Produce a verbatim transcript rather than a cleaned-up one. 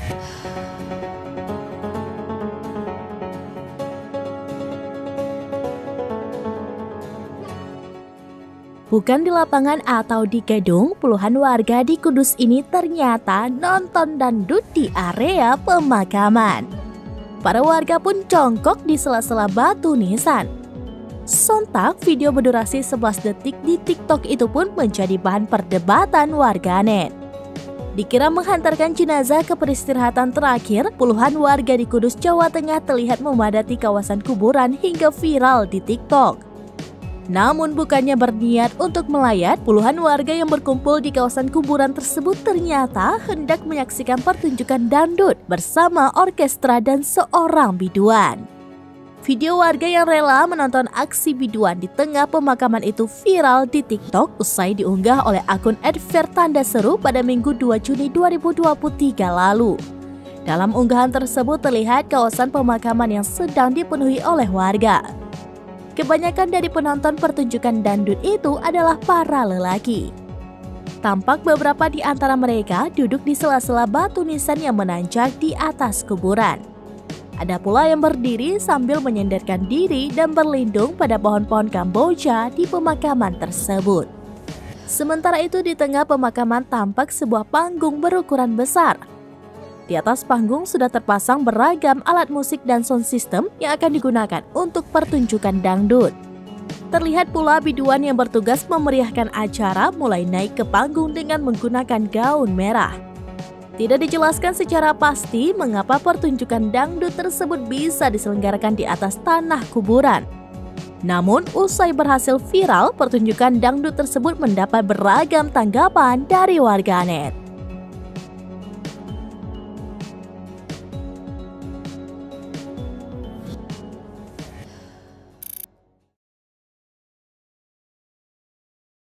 Bukan di lapangan atau di gedung, puluhan warga di Kudus ini ternyata nonton dangdut di area pemakaman. Para warga pun jongkok di sela-sela batu nisan. Sontak, video berdurasi sebelas detik di TikTok itu pun menjadi bahan perdebatan warganet. Dikira menghantarkan jenazah ke peristirahatan terakhir, puluhan warga di Kudus, Jawa Tengah terlihat memadati kawasan kuburan hingga viral di TikTok. Namun bukannya berniat untuk melayat, puluhan warga yang berkumpul di kawasan kuburan tersebut ternyata hendak menyaksikan pertunjukan dangdut bersama orkestra dan seorang biduan. Video warga yang rela menonton aksi biduan di tengah pemakaman itu viral di TikTok usai diunggah oleh akun et vertandaseru pada Minggu dua Juni dua ribu dua puluh tiga lalu. Dalam unggahan tersebut terlihat kawasan pemakaman yang sedang dipenuhi oleh warga. Kebanyakan dari penonton pertunjukan dangdut itu adalah para lelaki. Tampak beberapa di antara mereka duduk di sela-sela batu nisan yang menanjak di atas kuburan. Ada pula yang berdiri sambil menyenderkan diri dan berlindung pada pohon-pohon Kamboja di pemakaman tersebut. Sementara itu di tengah pemakaman tampak sebuah panggung berukuran besar. Di atas panggung sudah terpasang beragam alat musik dan sound system yang akan digunakan untuk pertunjukan dangdut. Terlihat pula biduan yang bertugas memeriahkan acara mulai naik ke panggung dengan menggunakan gaun merah. Tidak dijelaskan secara pasti mengapa pertunjukan dangdut tersebut bisa diselenggarakan di atas tanah kuburan. Namun, usai berhasil viral, pertunjukan dangdut tersebut mendapat beragam tanggapan dari warganet.